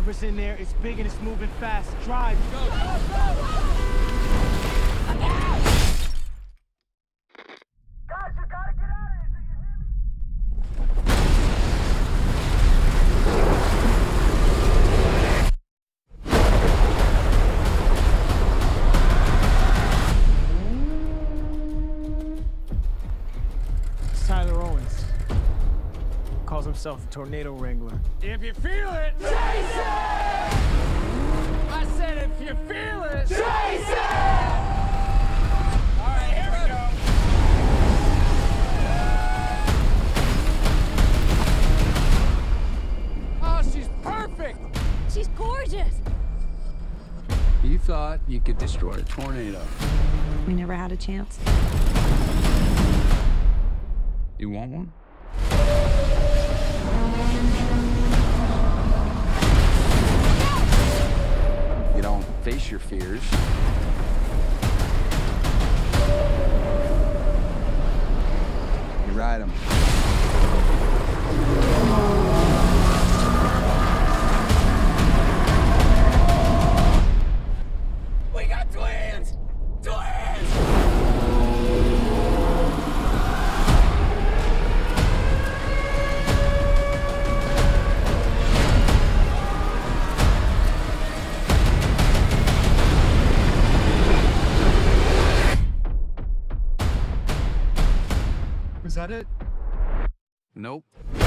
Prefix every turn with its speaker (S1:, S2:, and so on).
S1: Whatever's in there, it's big and it's moving fast. Drive. Go, go, go! Guys, you gotta get out of here. Tyler Owens calls himself a tornado wrangler. If you feel it, chase it! I said if you feel it, chase it! All right, here we go. Oh, she's perfect!
S2: She's gorgeous!
S3: You thought you could destroy a tornado.
S2: We never had a chance.
S3: You want one? You don't face your fears. You ride them.
S1: We got twins! Twins!
S3: Was that it? Nope.